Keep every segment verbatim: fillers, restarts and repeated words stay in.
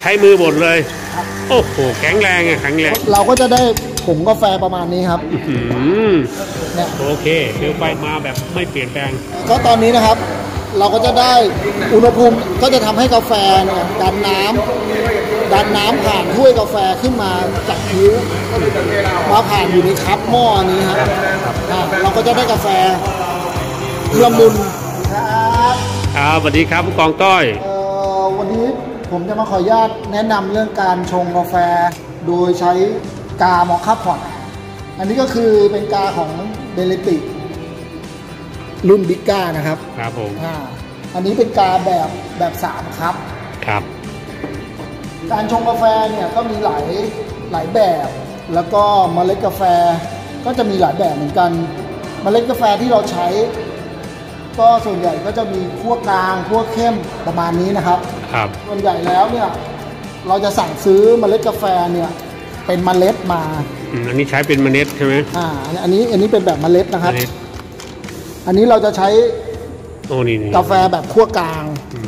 ใช้มือบดเลยโอ้โหแข็งแรงอะแข็งแรงเราก็จะได้ผงกาแฟประมาณนี้ครับเนี่ยโอเคเปลวไฟมาแบบไม่เปลี่ยนแปลงก็ตอนนี้นะครับเราก็จะได้อุณหภูมิก็จะทำให้กาแฟเนี่ยดันน้ำดันน้ำผ่านถ้วยกาแฟขึ้นมาจากผิวมาผ่านอยู่ในคัพหม้อนี้ครับเราก็จะได้กาแฟละมุนครับครับสวัสดีครับผู้กองต้อยวันนี้ผมจะมาขออนุญาตแนะนำเรื่องการชงกาแฟโดยใช้กามอคค่าพอตอันนี้ก็คือเป็นกาของเบลติรุ่นบิ๊กก้านะครับครับผมอ่าอันนี้เป็นกาแบบแบบสามครับครับการชงกาแฟเนี่ยก็มีหลายหลายแบบแล้วก็เมล็ดกาแฟก็จะมีหลายแบบเหมือนกันเมล็ดกาแฟที่เราใช้ก็ส่วนใหญ่ก็จะมีคั่วกลางคั่วเข้มประมาณนี้นะครับครับส่วนใหญ่แล้วเนี่ยเราจะสั่งซื้อเมล็ดกาแฟเนี่ยเป็นเมล็ดมาอันนี้ใช้เป็นเมล็ดใช่ไหมอ่าอันนี้อันนี้เป็นแบบเมล็ดนะครับอันนี้เราจะใช้โอ้นี่กาแฟแบบคั่วกลาง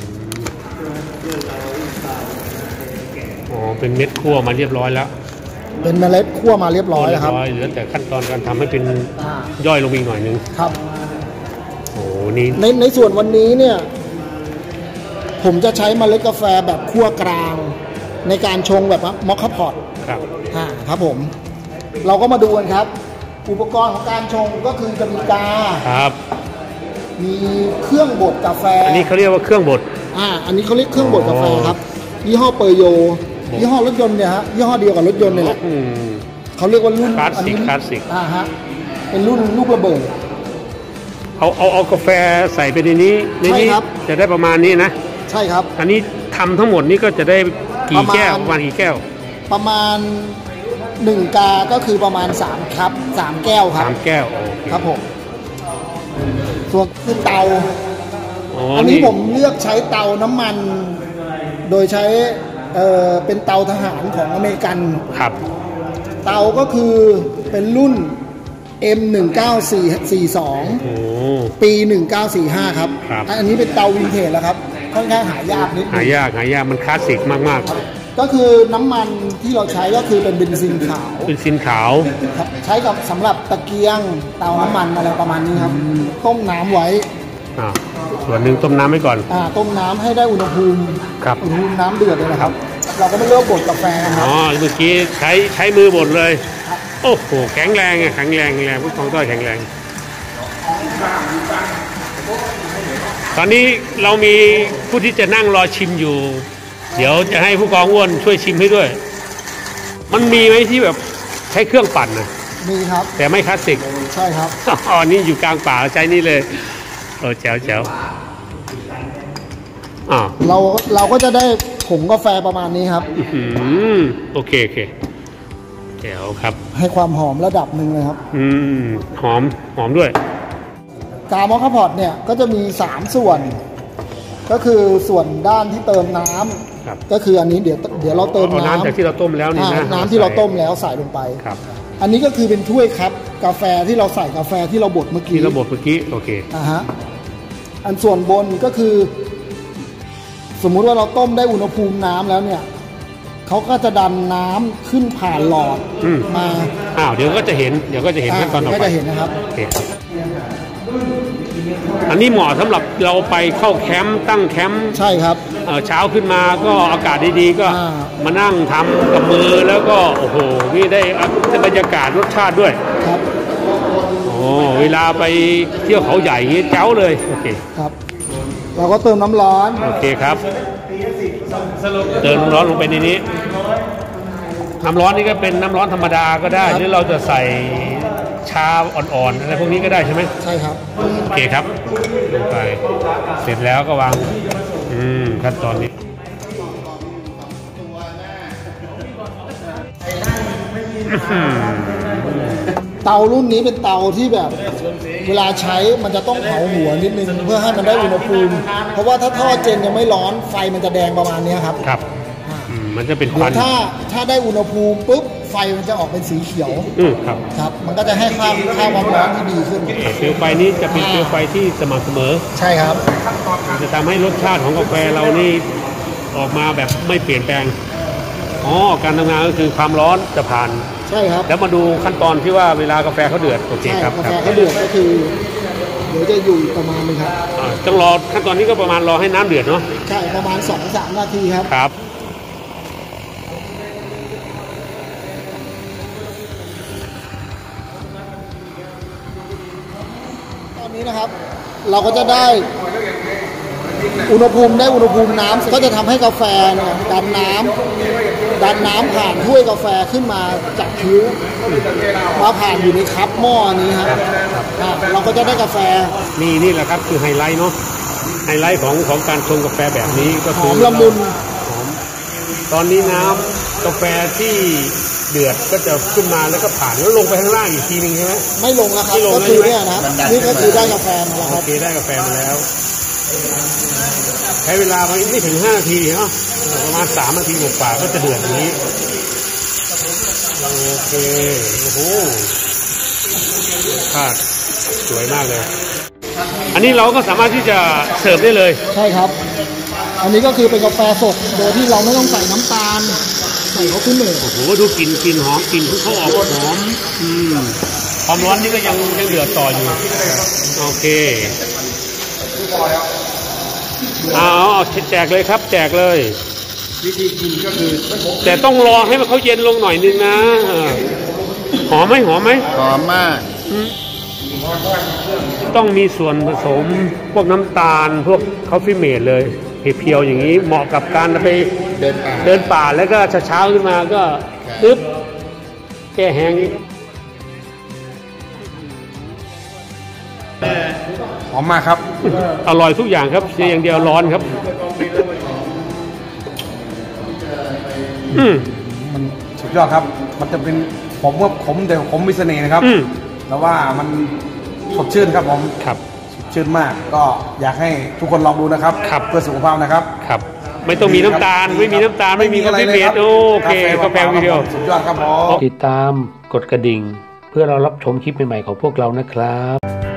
อ๋อเป็นเม็ดคั่วมาเรียบร้อยแล้วเป็นเมล็ดคั่วมาเรียบร้อยแล้วครับเหลือแต่ขั้นตอนการทำให้เป็นย่อยลงอีกหน่อยนึงครับโอ้นี่ในในส่วนวันนี้เนี่ยผมจะใช้เมล็ดกาแฟแบบคั่วกลางในการชงแบบมอคค่าพอตครับอ่าครับผมเราก็มาดูกันครับอุปกรณ์ของการชงก็คือจะมีกาครับมีเครื่องบดกาแฟอันนี้เขาเรียกว่าเครื่องบดอ่าอันนี้เขาเรียกเครื่องบดกาแฟครับยี่ห้อเปอร์โยยี่ห้อรถยนต์เนี่ยฮะยี่ห้อเดียวกับรถยนต์นี่แหละเขาเรียกว่ารุ่นคลาสสิกคลาสสิกอ่าฮะเป็นรุ่นลูกระเบิดเอาเอาเอากาแฟใส่ไปในนี้ในนี้จะได้ประมาณนี้นะใช่ครับอันนี้ทำทั้งหมดนี้ก็จะได้กี่แก้วประมาณกี่แก้วประมาณหนึ่งกาก็คือประมาณสามครับสามแก้วครับสามแก้วครับผมส่วนคือเตาอันนี้ผมเลือกใช้เตาน้ำมันโดยใช้เอ่อเป็นเตาทหารของอเมริกันครับเตาก็คือเป็นรุ่น เอ็ม หนึ่งเก้าสี่สอง ปีหนึ่งเก้าสี่ห้าครับอันนี้เป็นเตาวินเทจแล้วครับค่อนข้างหายากนิดนึงหายากหายากมันคลาสสิกมากๆก็คือน้ำมันที่เราใช้ก็คือเป็นเบนซินขาวเบนซินขาวใช้กับสำหรับตะเกียงเตาน้ำมันอะไรประมาณนี้ครับต้มน้ำไว้อ่าส่วนหนึ่งต้มน้ำไว้ก่อนอ่าต้มน้ำให้ได้อุณหภูมิครับอุณหภูมิน้ำเดือดเลยนะครับเราก็ไม่เลือกบดกาแฟนะครับอ๋อเมื่อกี้ใช้ใช้มือบดเลยโอ้โหแข็งแรงแข็งแรงแข็งแรงผู้กองต้อยแข็งแรงตอนนี้เรามีผู้ที่จะนั่งรอชิมอยู่เดี๋ยวจะให้ผู้กองอ้วนช่วยชิมให้ด้วยมันมีไหมที่แบบใช้เครื่องปั่นนะมีครับแต่ไม่คลาสสิกใช่ครับอ๋อนี่อยู่กลางป่าใช้นี่เลยโอ้แจ๋วแจ๋วอ่าเราเราก็จะได้ผงกาแฟประมาณนี้ครับอืมโอเคโอเคแจ๋วครับให้ความหอมระดับหนึ่งเลยครับอืมหอมหอมด้วยกามอคค่าพอตเนี่ยก็จะมีสามส่วนก็คือส่วนด้านที่เติมน้ำก็คืออันนี้เดี๋ยวเดี๋ยวเราเติมน้ำจากที่เราต้มแล้วนี่นะน้ำที่เราต้มแล้วใส่ลงไปครับอันนี้ก็คือเป็นถ้วยครับกาแฟที่เราใส่กาแฟที่เราบดเมื่อกี้ที่เราบดเมื่อกี้โอเคอ่าฮะอันส่วนบนก็คือสมมุติว่าเราต้มได้อุณหภูมิน้ำแล้วเนี่ยเขาก็จะดันน้ำขึ้นผ่านหลอดมาอ้าวเดี๋ยวก็จะเห็นเดี๋ยวก็จะเห็นขั้นตอนต่อไปก็จะเห็นนะครับโอเคอันนี้เหมาะสำหรับเราไปเข้าแคมป์ตั้งแคมป์ใช่ครับเช้าขึ้นมาก็อากาศดีๆก็มานั่งทำกับมือแล้วก็โอ้โหนี่ได้บรรยากาศรสชาติด้วยครับโอ้เวลาไปเที่ยวเขาใหญ่อย่างนี้เจ้าเลยโอเคครับเราก็เติมน้ำร้อนโอเคครับเติมน้ำร้อนลงไปในนี้น้ำร้อนนี่ก็เป็นน้ำร้อนธรรมดาก็ได้หรือเราจะใส่ชาอ่อนๆอะไรพวกนี้ก็ได้ใช่ไหมใช่ครับโอเคครับลงไปเสร็จแล้วก็วางอืมขั้นตอนนี้เตารุ่นนี้เป็นเตาที่แบบเวลาใช้มันจะต้องเผาหัวนิดนึงเพื่อให้มันได้อุณหภูมิเพราะว่าถ้าท่อเจนยังไม่ร้อนไฟมันจะแดงประมาณนี้ครับครับมันจะเป็นควันถ้าถ้าได้อุณหภูมิปุ๊บไฟมันจะออกเป็นสีเขียวอืมครับครับมันก็จะให้ค่าค่าความร้อนที่ดีขึ้นเปลวไฟนี้จะเป็นเปลวไฟที่สม่ำเสมอใช่ครับจะทำให้รสชาติของกาแฟเรานี่ออกมาแบบไม่เปลี่ยนแปลงอ๋อการทำงานก็คือความร้อนจะผ่านใช่ครับแล้วมาดูขั้นตอนที่ว่าเวลากาแฟเขาเดือดโอเคครับกาแฟเขาเดือดก็คือเดี๋ยวจะอยู่ประมาณนึงครับต้องรอขั้นตอนนี้ก็ประมาณรอให้น้ำเดือดเนาะใช่ประมาณ สองถึงสาม นาทีครับครับตอนนี้นะครับเราก็จะได้อุณหภูมิได้อุณหภูมิน้ำก็จะทำให้กาแฟเนี่ยดันน้ำดันน้ำผ่านถ้วยกาแฟขึ้นมาจากคิ้วมาผ่านอยู่ในคัพหม้อนี้ครับเราก็จะได้กาแฟนี่นี่แหละครับคือไฮไลท์เนาะไฮไลท์ของของการชงกาแฟแบบนี้ก็คือหอมละมุนหอมตอนนี้น้ำกาแฟที่เดือดก็จะขึ้นมาแล้วก็ผ่านแล้วลงไปข้างล่างอีกทีนึงใช่ไหมไม่ลงนะครับก็คือเนี่ยนะนี่ก็คือได้กาแฟมาแล้วครับโอเคได้กาแฟมาแล้วใช้เวลาไม่ถึงห้านาทีเนาะประมาณสามนาทีกว่าก็จะเดือดอย่างนี้โอเคโอ้โหคาดสวยมากเลยอันนี้เราก็สามารถที่จะเสิร์ฟได้เลยใช่ครับอันนี้ก็คือเป็นกาแฟสดโดยที่เราไม่ต้องใส่น้ำตาลใส่เขาขึ้นเลยโอ้โหดูกลิ่นกลิ่นหอมกลิ่นเขาออกหอมอืมความร้อนนี่ก็ยังยังเดือดต่ออยู่โอเคเอาแจกเลยครับแจกเลยวิธีกินก็คือแต่ต้องรอให้มันเขาเย็นลงหน่อยนึงนะหอมไหมหอมไหมหอมมากต้องมีส่วนผสมพวกน้ำตาลพวกคอฟฟี่เมดเลยเพียวๆอย่างนี้เหมาะกับการไปเดินป่าเดินป่าแล้วก็เช้าขึ้นมาก็ปึ๊บแก้แห้งหอมมากครับอร่อยทุกอย่างครับเสียอย่างเดียวร้อนครับอืมมันสุดยอดครับมันจะเป็นผมว่าผมแต่ผมมีเสน่ห์นะครับแต่ว่ามันสดชื่นครับผมครับสดชื่นมากก็อยากให้ทุกคนลองดูนะครับเพื่อสุขภาพนะครับครับไม่ต้องมีน้ำตาลไม่มีน้ำตาลไม่มีกาแฟเม็ดโอเคกาแฟวิดีโอสุดยอดครับผมติดตามกดกระดิ่งเพื่อเรารับชมคลิปใหม่ๆของพวกเรานะครับ